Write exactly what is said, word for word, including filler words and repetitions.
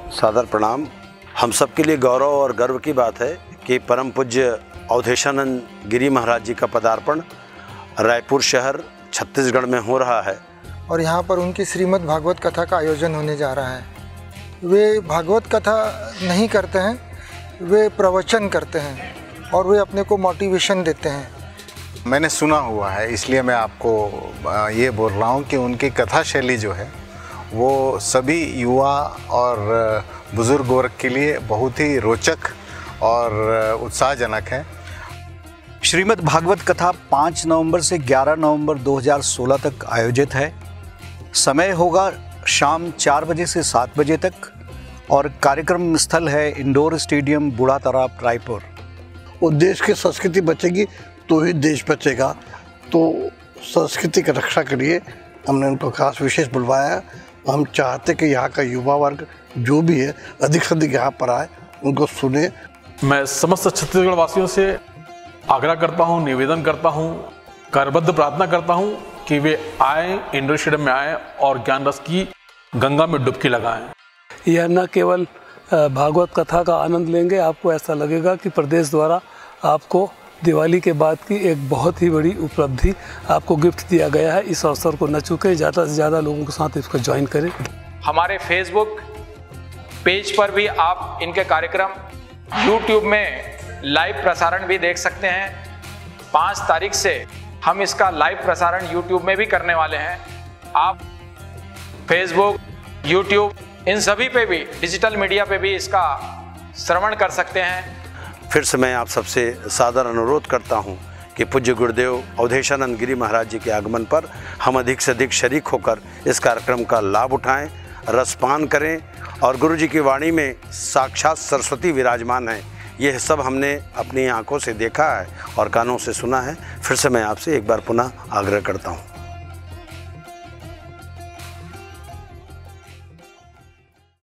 सादर प्रणाम। हम सबके लिए गौरव और गर्व की बात है कि परम पूज्य अवधेशानंद गिरी महाराज जी का पदार्पण रायपुर शहर छत्तीसगढ़ में हो रहा है और यहाँ पर उनकी श्रीमद् भागवत कथा का आयोजन होने जा रहा है। वे भागवत कथा नहीं करते हैं, वे प्रवचन करते हैं और वे अपने को मोटिवेशन देते हैं। मैंने सुना हुआ है, इसलिए मैं आपको ये बोल रहा हूँ कि उनकी कथा शैली जो है वो सभी युवा और बुज़ुर्ग वर्ग के लिए बहुत ही रोचक और उत्साहजनक है। श्रीमद् भागवत कथा पाँच नवंबर से ग्यारह नवंबर दो हज़ार सोलह तक आयोजित है। समय होगा शाम चार बजे से सात बजे तक और कार्यक्रम स्थल है इंडोर स्टेडियम बूढ़ा तालाब रायपुर। वो देश की संस्कृति बचेगी तो ही देश बचेगा, तो संस्कृति की रक्षा के लिए हमने उनको खास विशेष बुलवाया। हम चाहते कि यहाँ का युवा वर्ग जो भी है अधिक से अधिक यहाँ पर आए, उनको सुने। मैं समस्त छत्तीसगढ़ वासियों से आग्रह करता हूँ, निवेदन करता हूँ, करबद्ध प्रार्थना करता हूँ कि वे आए, इंडोर स्टेडियम में आए और ज्ञान रस की गंगा में डुबकी लगाएं। यह न केवल भागवत कथा का आनंद लेंगे, आपको ऐसा लगेगा कि प्रदेश द्वारा आपको दिवाली के बाद की एक बहुत ही बड़ी उपलब्धि आपको गिफ्ट दिया गया है। इस अवसर को न चूकें, ज़्यादा से ज़्यादा लोगों के साथ इसको ज्वाइन करें। हमारे फेसबुक पेज पर भी आप इनके कार्यक्रम, यूट्यूब में लाइव प्रसारण भी देख सकते हैं। पाँच तारीख से हम इसका लाइव प्रसारण यूट्यूब में भी करने वाले हैं। आप फेसबुक, यूट्यूब इन सभी पे भी, डिजिटल मीडिया पे भी इसका श्रवण कर सकते हैं। फिर से मैं आप सबसे सादर अनुरोध करता हूं कि पूज्य गुरुदेव अवधेशानंद गिरी महाराज जी के आगमन पर हम अधिक से अधिक शरीक होकर इस कार्यक्रम का लाभ उठाएं, रसपान करें और गुरु जी की वाणी में साक्षात सरस्वती विराजमान है। यह सब हमने अपनी आंखों से देखा है और कानों से सुना है। फिर से मैं आपसे एक बार पुनः आग्रह करता हूं।